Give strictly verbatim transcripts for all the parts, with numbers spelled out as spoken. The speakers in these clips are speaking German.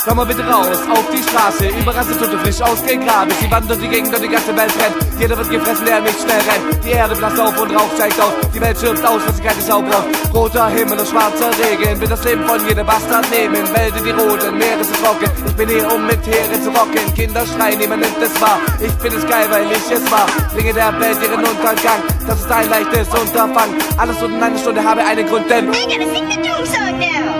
Komm mal bitte raus, auf die Straße, überrastet und frisch ausgegraben. Sie wandert die Gegend und die ganze Welt brennt. Jeder wird gefressen, der nicht schnell rennt. Die Erde blasst auf und Rauch steigt auf. Die Welt schirmt aus, was sie keine Sau braucht. Roter Himmel und schwarzer Regen, will das Leben von jedem Bastard nehmen. Wälder die roten, Meere sind trocken. Ich bin hier, um mit Heere zu rocken. Kinder schreien, niemand nimmt es wahr. Ich finde es geil, weil ich es war. Bringe der Welt ihren Untergang. Das ist ein leichtes Unterfangen. Alles und in einer Stunde habe einen Grund, denn I gotta sing the doom song now.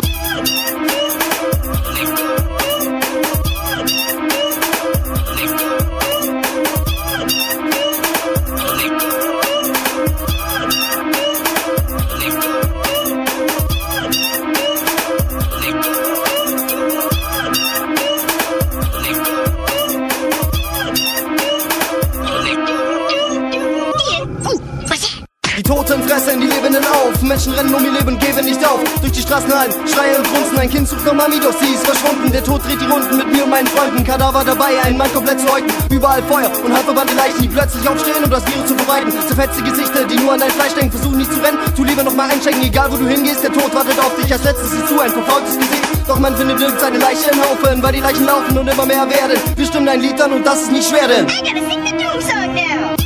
Die Toten fressen die Lebenden auf, Menschen rennen um ihr Leben, geben nicht auf. Durch die Straßen hallen, schreien und grunzen, ein Kind sucht nach Mami, doch sie ist verschwunden. Der Tod dreht die Runden mit mir und meinen Freunden, Kadaver dabei, ein Mann komplett zu häuten. Überall Feuer und halbverbrannte Leichen, die plötzlich aufstehen, um das Virus zu verbreiten. Zerfetzte Gesichter, die nur an dein Fleisch denken, versuchen nicht zu rennen, tu lieber noch mal einchecken, egal wo du hingehst, der Tod wartet auf dich, als letztes siehst du ein verfaultes Gesicht. Doch man findet nirgends eine Leiche in Haufen, weil die Leichen laufen und immer mehr werden. Wir stimmen ein Lied an und das ist nicht schwer, denn I gotta sing the doom song now.